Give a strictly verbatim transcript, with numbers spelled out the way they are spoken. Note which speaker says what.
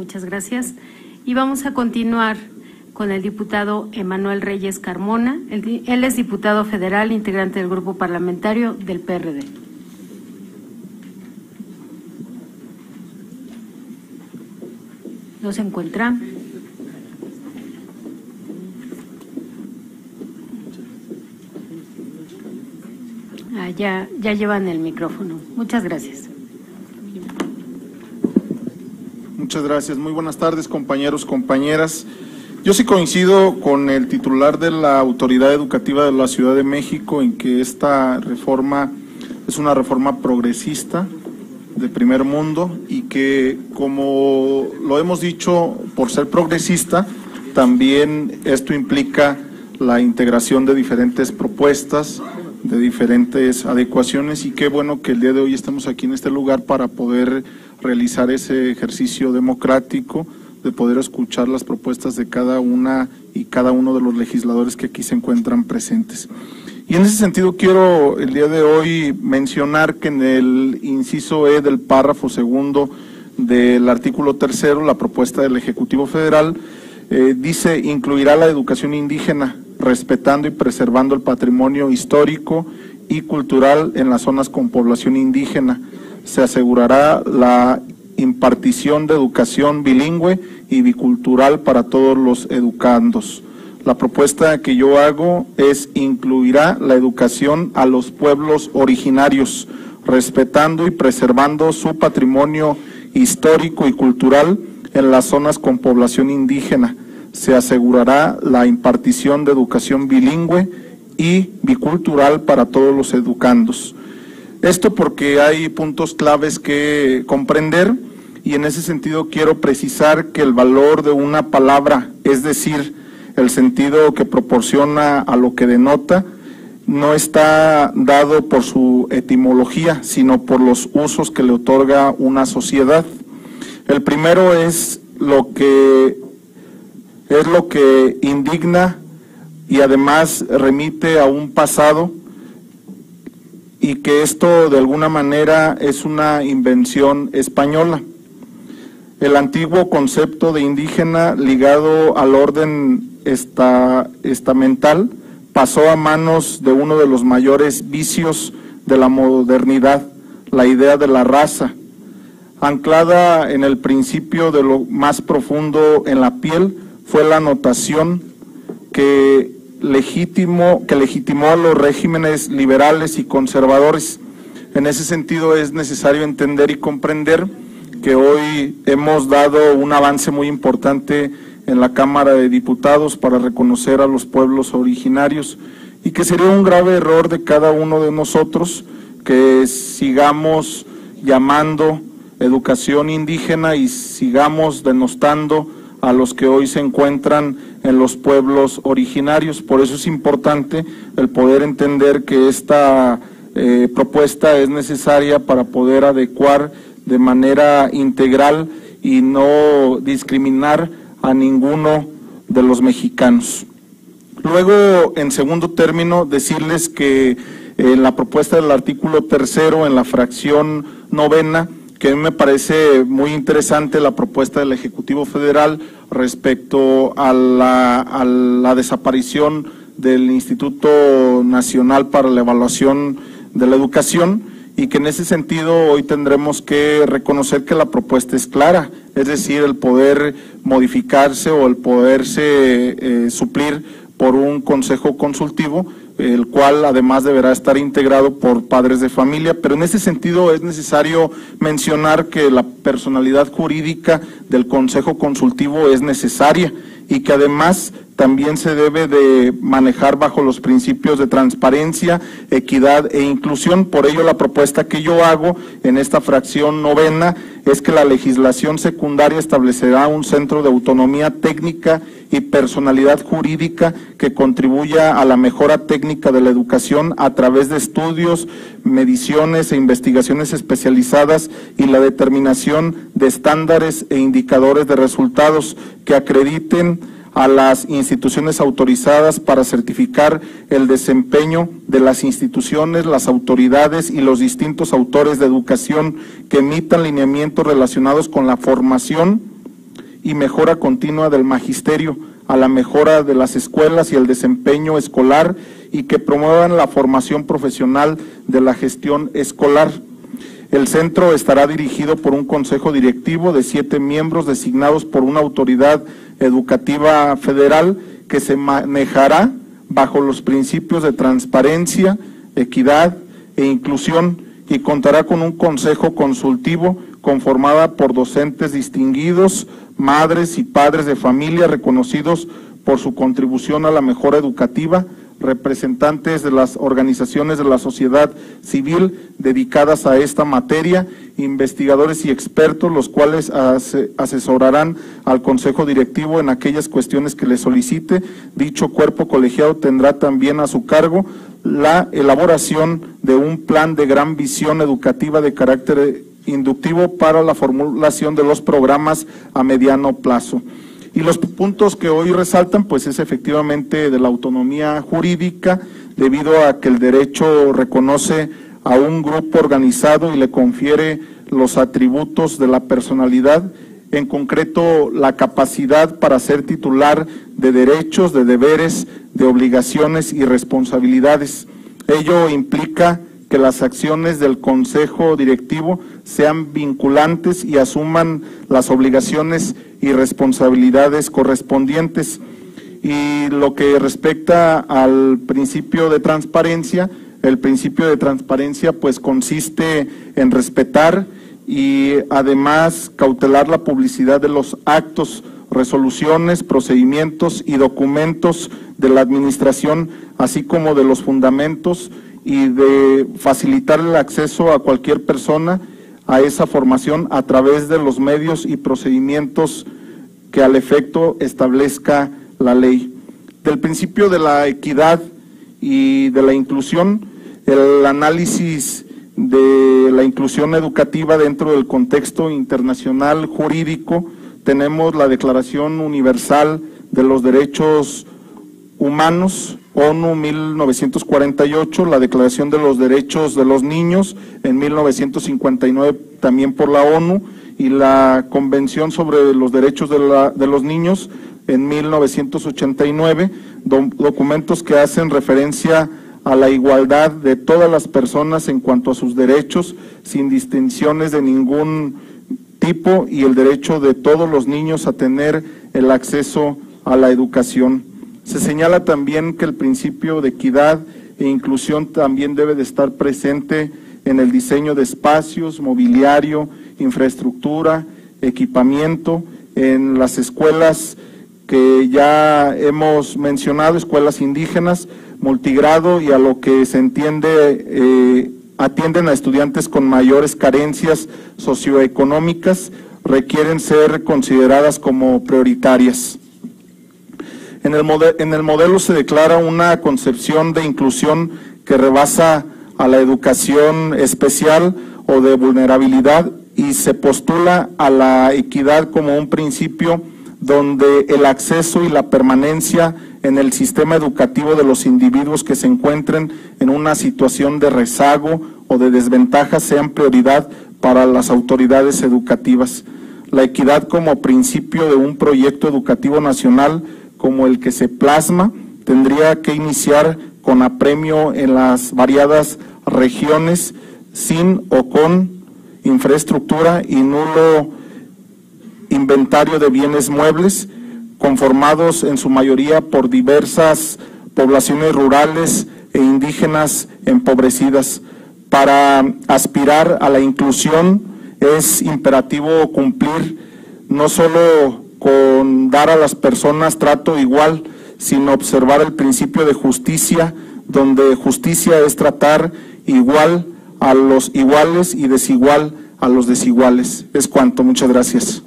Speaker 1: muchas gracias. Y vamos a continuar con el diputado Emanuel Reyes Carmona. Él, él es diputado federal, integrante del grupo parlamentario del P R D. ¿No se encuentra? Ah, ya, ya llevan el micrófono. Muchas gracias.
Speaker 2: Muchas gracias. Muy buenas tardes, compañeros, compañeras. Yo sí coincido con el titular de la Autoridad Educativa de la Ciudad de México en que esta reforma es una reforma progresista de primer mundo y que, como lo hemos dicho, por ser progresista, también esto implica la integración de diferentes propuestas, de diferentes adecuaciones, y qué bueno que el día de hoy estamos aquí en este lugar para poder realizar ese ejercicio democrático de poder escuchar las propuestas de cada una y cada uno de los legisladores que aquí se encuentran presentes. Y en ese sentido quiero el día de hoy mencionar que en el inciso E del párrafo segundo del artículo tercero, la propuesta del Ejecutivo Federal eh, dice: incluirá la educación indígena, respetando y preservando el patrimonio histórico y cultural en las zonas con población indígena. Se asegurará la impartición de educación bilingüe y bicultural para todos los educandos. La propuesta que yo hago es: incluirá la educación a los pueblos originarios, respetando y preservando su patrimonio histórico y cultural en las zonas con población indígena. Se asegurará la impartición de educación bilingüe y bicultural para todos los educandos. Esto porque hay puntos claves que comprender, y en ese sentido quiero precisar que el valor de una palabra, es decir, el sentido que proporciona a lo que denota, no está dado por su etimología, sino por los usos que le otorga una sociedad. El primero es lo que es lo que indigna y además remite a un pasado, y que esto de alguna manera es una invención española. El antiguo concepto de indígena ligado al orden esta, estamental pasó a manos de uno de los mayores vicios de la modernidad, la idea de la raza, anclada en el principio de lo más profundo en la piel. Fue la notación que legítimo, que legitimó a los regímenes liberales y conservadores. En ese sentido es necesario entender y comprender que hoy hemos dado un avance muy importante en la Cámara de Diputados para reconocer a los pueblos originarios, y que sería un grave error de cada uno de nosotros que sigamos llamando educación indígena y sigamos denostando a los que hoy se encuentran en los pueblos originarios. Por eso es importante el poder entender que esta eh, propuesta es necesaria para poder adecuar de manera integral y no discriminar a ninguno de los mexicanos. Luego, en segundo término, decirles que en la propuesta del artículo tercero, en la fracción novena, que a mí me parece muy interesante la propuesta del Ejecutivo Federal respecto a la, a la desaparición del Instituto Nacional para la Evaluación de la Educación, y que en ese sentido hoy tendremos que reconocer que la propuesta es clara, es decir, el poder modificarse o el poderse eh, suplir por un consejo consultivo, el cual además deberá estar integrado por padres de familia, pero en ese sentido es necesario mencionar que la personalidad jurídica del consejo consultivo es necesaria y que además también se debe de manejar bajo los principios de transparencia, equidad e inclusión. Por ello, la propuesta que yo hago en esta fracción novena es que la legislación secundaria establecerá un centro de autonomía técnica y personalidad jurídica que contribuya a la mejora técnica de la educación a través de estudios, mediciones e investigaciones especializadas y la determinación de estándares e indicadores de resultados que acrediten a las instituciones autorizadas para certificar el desempeño de las instituciones, las autoridades y los distintos autores de educación que emitan lineamientos relacionados con la formación, y mejora continua del magisterio, a la mejora de las escuelas y el desempeño escolar, y que promuevan la formación profesional de la gestión escolar. El centro estará dirigido por un consejo directivo de siete miembros designados por una autoridad educativa federal que se manejará bajo los principios de transparencia, equidad e inclusión, y contará con un consejo consultivo conformada por docentes distinguidos, madres y padres de familia reconocidos por su contribución a la mejora educativa, representantes de las organizaciones de la sociedad civil dedicadas a esta materia, investigadores y expertos, los cuales ase- asesorarán al Consejo Directivo en aquellas cuestiones que le solicite. Dicho cuerpo colegiado tendrá también a su cargo la elaboración de un plan de gran visión educativa de carácter inductivo para la formulación de los programas a mediano plazo. Y los puntos que hoy resaltan, pues es efectivamente de la autonomía jurídica, debido a que el derecho reconoce a un grupo organizado y le confiere los atributos de la personalidad, en concreto la capacidad para ser titular de derechos, de deberes, de obligaciones y responsabilidades. Ello implica que las acciones del Consejo Directivo sean vinculantes y asuman las obligaciones y responsabilidades correspondientes. Y lo que respecta al principio de transparencia, el principio de transparencia pues consiste en respetar y además cautelar la publicidad de los actos, resoluciones, procedimientos y documentos de la administración, así como de los fundamentos, y de facilitar el acceso a cualquier persona a esa formación a través de los medios y procedimientos que al efecto establezca la ley. Del principio de la equidad y de la inclusión, el análisis de la inclusión educativa dentro del contexto internacional jurídico, tenemos la Declaración Universal de los Derechos Humanos, ONU mil novecientos cuarenta y ocho, la Declaración de los Derechos de los Niños en mil novecientos cincuenta y nueve también por la ONU, y la Convención sobre los Derechos de, la, de los Niños en mil novecientos ochenta y nueve, do, documentos que hacen referencia a la igualdad de todas las personas en cuanto a sus derechos, sin distinciones de ningún tipo, y el derecho de todos los niños a tener el acceso a la educación. Se señala también que el principio de equidad e inclusión también debe de estar presente en el diseño de espacios, mobiliario, infraestructura, equipamiento, en las escuelas que ya hemos mencionado, escuelas indígenas, multigrado, y a lo que se entiende eh, atienden a estudiantes con mayores carencias socioeconómicas, requieren ser consideradas como prioritarias. En el, en el modelo se declara una concepción de inclusión que rebasa a la educación especial o de vulnerabilidad, y se postula a la equidad como un principio donde el acceso y la permanencia en el sistema educativo de los individuos que se encuentren en una situación de rezago o de desventaja sean prioridad para las autoridades educativas. La equidad como principio de un proyecto educativo nacional como el que se plasma tendría que iniciar con apremio en las variadas regiones, sin o con infraestructura y nulo inventario de bienes muebles, conformados en su mayoría por diversas poblaciones rurales e indígenas empobrecidas. Para aspirar a la inclusión es imperativo cumplir no solo con dar a las personas trato igual, sino observar el principio de justicia, donde justicia es tratar igual a los iguales y desigual a los desiguales. Es cuanto. Muchas gracias.